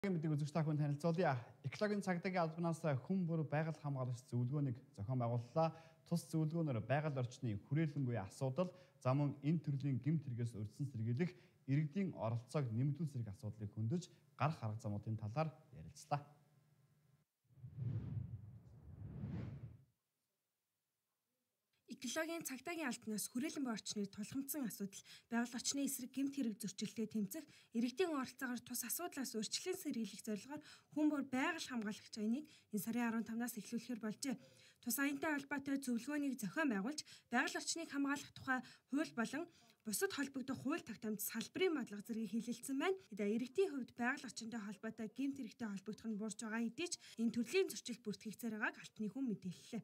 Мэдээ үзэгч та бүхэн танилцуулъя. Экологийн цагдаагийн албанаас хүн бүр байгаль хамгаалагч зөвлөгөөнийг зохион байгууллаа. Тус зөвлөгөөнөөр байгаль орчны хүрээлэн буй асуудал, за мөн энэ төрлийн гэмт хэрэгээс урьдчилан сэргийлэх, иргэдийн оролцоог нэмэгдүүлэх зэрэг асуудлыг хөндөж гарах арга замуудын талаар ярилцлаа. Экологийн цагдаагийн албанаас хүрээлэн буй орчныг тулгамдсан асуудал, байгаль орчны эсрэг гэмт хэрэг зөрчилдөд тэмцэх, иргэдийн оролцоогоор тус асуудлаас урьдчилан сэргийлэх зорилгоор хүн бүр байгаль хамгаалагч аяныг энэ сарын 15-наас эхлүүлэхээр болжээ. Тус аянтай холбоотой зөвлөгөөнийг зохион байгуулж, байгаль орчныг хамгаалах тухай хууль болон бусад холбогдох хууль тогтоомж салбарын бодлого зэргийг хэлэлцсэн байна. Иргэдийн хувьд байгаль орчинтой холбоотой гэмт хэрэгтэй холбогдох нь буурч байгаа хэдий ч энэ төрлийн зөрчил бүртгэгдсээр байгааг албаны хүн мэдээллээ.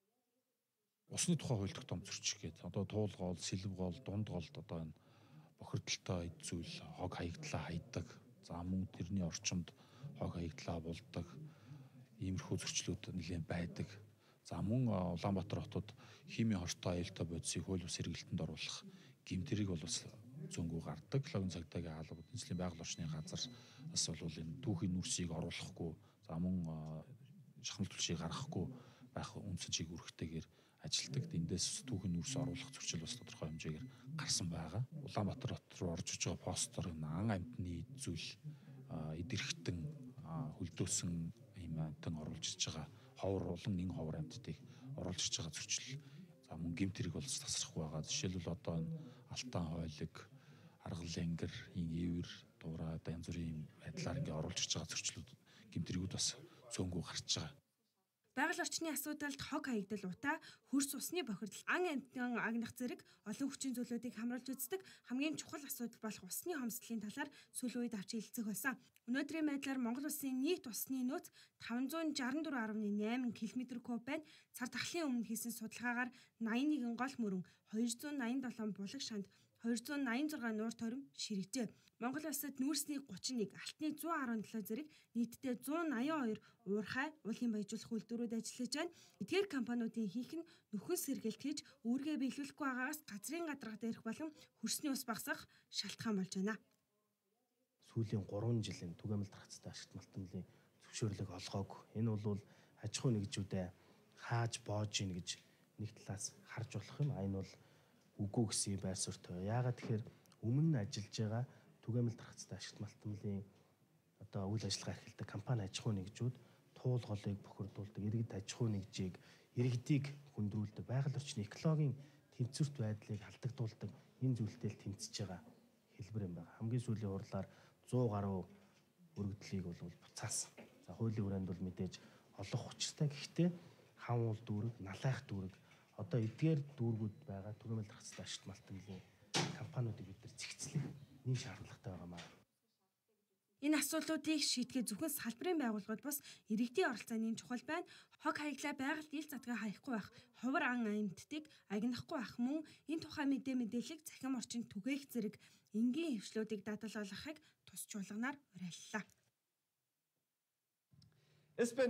Усны тухай хууль тогтоом зөрчих гээд одоо туулгоол, сэлбгоол, дундголд одоо энэ бохирдолтой эд зүйл хог хаягдлаа хайдаг. За мөн тэрний орчимд хог хаягдлаа булдаг. Иймэрхүү зөрчлүүд нэлээд байдаг. За мөн Улаанбаатар хотод химийн хортой аюултай бодисыг хууль бус хэрэгэлтэнд оруулах гэмтрийг бол бас зөнгөө гардаг. Экологийн цагдаагийн алба, эзлэлийн байгаль орчны газар бас бол энэ түүхийн нүрсийг оруулахгүй, за мөн шахмал түлшийг гаргахгүй байх үндсэн чиг үүрэгтэйгээр ажилтдаг. Эндээс түүхийн нүрс оруулах зөрчил бас тодорхой хэмжээгээр гарсан байгаа. Улаанбаатар хот руу орж иж байгаа постор ан амьтны зүйл идэрхтэн хөлдөөсөн юм амтан оруулж иж байгаа ховор олон нэг ховор амьтдыг оруулж иж байгаа зөрчил. За мөн гэмт хэрэг бол тасрахгүй байгаа. Жишээлбэл одоо энэ алтан хойлог, аргал ангир, ивэр, дураа янз бүрийн байдлаар ингээ оруулж иж байгаа зөрчлүүд гэмт хэрэгүүд бас цөөнгөө гарч байгаа. Байгаль орчны асуудалд хог хаягдал, утаа, хөрс усны бохирдол, ан амьтан агнах зэрэг олон хүчин зүйлүүдийг хамруулж үздэг хамгийн чухал асуудал болох усны хомсдлын талаар сүүлийн үед авч хэлцэх байсан. Өнөөдрийн байдлаар Монгол улсын нийт усны нөөц 564.8 км3 байна. Цар тахлын өмнө хийсэн судалгаагаар 81 гол мөрөн, 287 булаг шанд, 286 нуур торим ширэгжээ. Монгол улсад нүүрсний 31, алтны 117 зэрэг нийтдээ 182 уурхай, уулын баяжуулах үйлдвэрүүд ажиллаж байна. Эдгээр компаниудын хийх нь нөхөн сэргэлт хийж үүргээ биелүүлэхгүй байгаагаас газрын гадарга дээрх болон хөрсний ус багасах шалтгаан болж байна. Сүүлийн 3 жилийн түгээмэл тархацтай ашигт малтмлын зөвшөөрлөг олгоог. Энэ бол аж ахуй нэгжүүдэд хааж боож ийн гэж нэг талаас харж болох юм. Энэ бол үгүй гэсэн байр суурьтай. Яагаад тэгэхээр өмнө нь ажиллаж байгаа түгээмэл тархацтай ашигт малтмлын одоо үйл ажиллагаа эрхэлдэг компани аж ахуй нэгжүүд туулголыг бохирдуулдаг, иргэд аж ахуй нэгжийг, иргэдийг хөндрүүлдэг, байгаль орчны экологийн тэмцвэрт байдлыг алдагдуулдаг энэ зүйлтэй л тэмцэж байгаа хэлбэр юм байна. Хамгийн сүүлийн хурлаар 100 гаруй өргөдлийг бол буцаасан. За хуулийн хүрээнд бол мэдээж олох хүчтэй. Гэхдээ хам уул дүүрэг, налайх дүүрэг одоо эдгээр дүүргүүд байгаа түгээмэл тархацтай ашигт малтмлын компаниудыг бид нар зэгцлэх нэг шаардлагатай байгаа маа. Энэ асуудлуудыг шийдэхэд зөвхөн салбарын байгууллагууд бас иргэдийн оролцоо нэм чухал байна. Хог хаяглаа байгальд ил задгаа хаяхгүй байх, ховор ан амьтдыг агнахгүй байх мөн энэ тухай мэдээллийг захим орчинд түгээх зэрэг энгийн хвшлүүдийг дадал болгохыг тус чуулганаар уриаллаа.